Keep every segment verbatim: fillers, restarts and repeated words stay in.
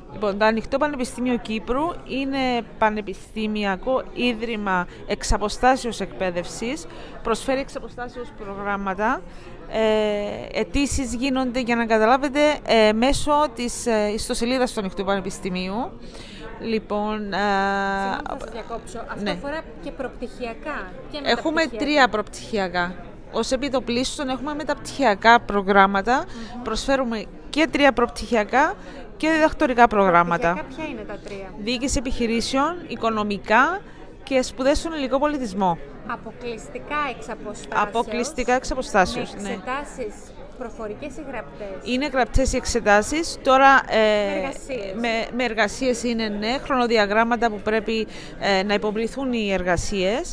Λοιπόν, το Ανοιχτό Πανεπιστήμιο Κύπρου είναι πανεπιστημιακό ίδρυμα εξαποστάσεως εκπαίδευσης, προσφέρει εξαποστάσεως προγράμματα. Ε, αιτήσεις γίνονται, για να καταλάβετε, ε, μέσω της ε, ιστοσελίδας του Ανοιχτού Πανεπιστημίου. Λοιπόν, ε, Συγγνώμη, θα σας διακόψω. Αυτό ναι. αφορά και προπτυχιακά και Έχουμε τρία προπτυχιακά. Ως επιτοπλίστων έχουμε μεταπτυχιακά προγράμματα, mm-hmm. προσφέρουμε και τρία προπτυχιακά και διδακτορικά προγράμματα. Ποια είναι τα τρία? Διοίκηση επιχειρήσεων, οικονομικά και σπουδές στον υλικό πολιτισμό. Αποκλειστικά εξ αποστάσεως. Αποκλειστικά εξ αποστάσεως, με ναι. εξετάσεις προφορικές ή γραπτές? Είναι γραπτές οι εξετάσεις. Τώρα ε, με, εργασίες. Με, με εργασίες είναι, ναι, χρονοδιαγράμματα που πρέπει ε, να υποβληθούν οι εργασίες.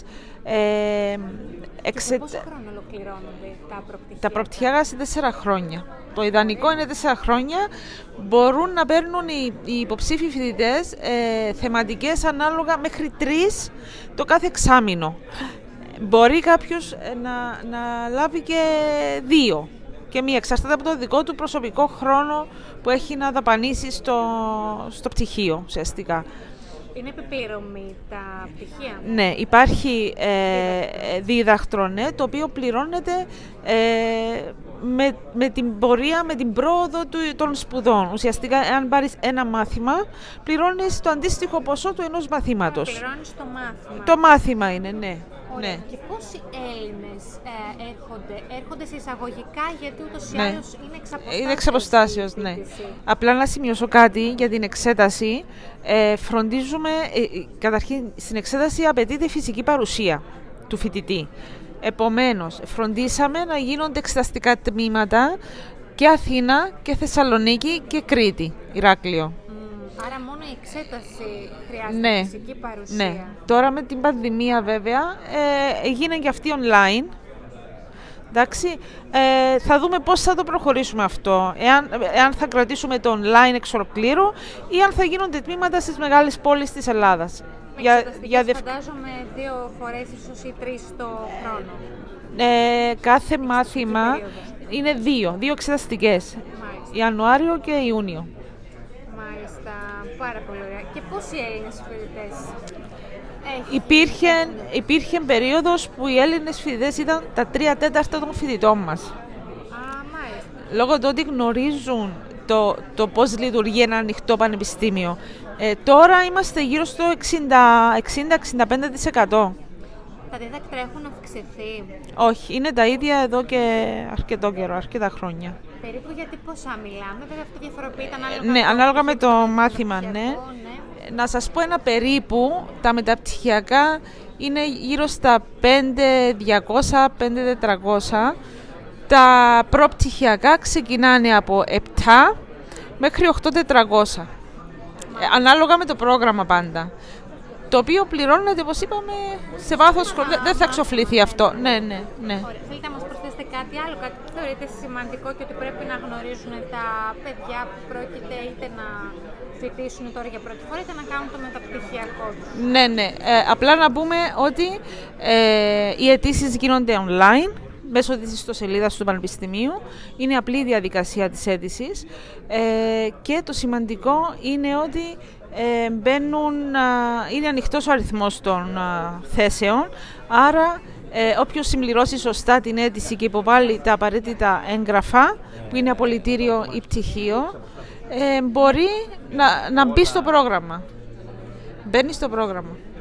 Ε, εξε... Πόσο χρόνο ολοκληρώνονται τα προπτυχιακά? Τα προπτυχιακά σε τέσσερα χρόνια. Το ιδανικό είναι τέσσερα χρόνια. Μπορούν να παίρνουν οι, οι υποψήφοι φοιτητές ε, θεματικές ανάλογα μέχρι τρεις το κάθε εξάμηνο. Μπορεί κάποιος να, να λάβει και δύο και μία, εξαρτάται από το δικό του προσωπικό χρόνο που έχει να δαπανίσει στο, στο πτυχίο ουσιαστικά. Είναι επιπληρωμή τα πτυχία? Ναι, υπάρχει ε, δίδακτρο, ναι, το οποίο πληρώνεται ε, με, με την πορεία, με την πρόοδο του, των σπουδών. Ουσιαστικά, αν πάρεις ένα μάθημα, πληρώνεις το αντίστοιχο ποσό του ενός μαθήματος. Πληρώνεις το μάθημα. Το μάθημα είναι, ναι. Ωραία. Ναι. Και πόσοι Έλληνες ε, έρχονται, έρχονται σε εισαγωγικά, γιατί ούτως ή ναι. άλλως είναι εξαποστάσεως? Είναι εξαποστάσεως, ναι. Απλά να σημειώσω κάτι για την εξέταση. Ε, φροντίζουμε, ε, καταρχήν στην εξέταση απαιτείται φυσική παρουσία του φοιτητή. Επομένως, φροντίσαμε να γίνονται εξεταστικά τμήματα και Αθήνα και Θεσσαλονίκη και Κρήτη, Ηράκλειο. Άρα μόνο η εξέταση χρειάζεται, ναι, φυσική παρουσία. Ναι. Τώρα με την πανδημία βέβαια ε, έγινε και αυτή online. Εντάξει, ε, θα δούμε πώς θα το προχωρήσουμε αυτό. Εάν, εάν θα κρατήσουμε το online εξ ολοκλήρου ή αν θα γίνονται τμήματα στις μεγάλες πόλεις της Ελλάδας. Με για, εξεταστικές για φαντάζομαι δύο φορές ίσως ή τρεις το χρόνο. Ε, κάθε μάθημα είναι δύο, δύο εξεταστικές. Μάλιστα. Ιανουάριο και Ιούνιο. Μάλιστα, πάρα πολύ ωραία. Και πόσοι Έλληνες φοιτητές? Υπήρχε, υπήρχε περίοδος που οι Έλληνες φοιτητές ήταν τα τρία τέταρτα των φοιτητών μας. Α, μάλιστα. Λόγω του ότι γνωρίζουν το, το πώς λειτουργεί ένα ανοιχτό πανεπιστήμιο. Ε, τώρα είμαστε γύρω στο εξήντα με εξήντα πέντε τοις εκατό. Τα δίδακτρα έχουν αυξηθεί? Όχι, είναι τα ίδια εδώ και αρκετό καιρό, αρκετά χρόνια. Περίπου γιατί πόσα μιλάμε? Βέβαια αυτό διαφοροποιείται ανάλογα, ναι, το ανάλογα με το μάθημα, ναι. ναι. Να σας πω ένα περίπου, τα μεταπτυχιακά είναι γύρω στα πέντε χιλιάδες διακόσια με πέντε χιλιάδες τετρακόσια. Τα προπτυχιακά ξεκινάνε από επτά μέχρι οκτώ χιλιάδες τετρακόσια. Ε, ανάλογα με το πρόγραμμα πάντα. Το οποίο πληρώνεται, όπως είπαμε, σε βάθος χρόνου. Δεν θα εξοφληθεί αυτό. Ναι, ναι, ναι. Ωραία. Θέλετε να μας προσθέσετε κάτι άλλο, κάτι που θεωρείτε σημαντικό και ότι πρέπει να γνωρίζουν τα παιδιά που πρόκειται είτε να φοιτήσουν τώρα για πρώτη φορά είτε να κάνουν το μεταπτυχιακό τους? Ναι, ναι. Ε, απλά να πούμε ότι ε, οι αιτήσεις γίνονται online μέσω της ιστοσελίδας του Πανεπιστημίου. Είναι απλή η διαδικασία της αίτησης ε, και το σημαντικό είναι ότι ε, μπαίνουν, α, είναι ανοιχτός ο αριθμός των α, θέσεων, άρα ε, όποιος συμπληρώσει σωστά την αίτηση και υποβάλει τα απαραίτητα έγγραφα, που είναι απολυτήριο ή πτυχίο, ε, μπορεί να, να μπει στο πρόγραμμα. Μπαίνει στο πρόγραμμα.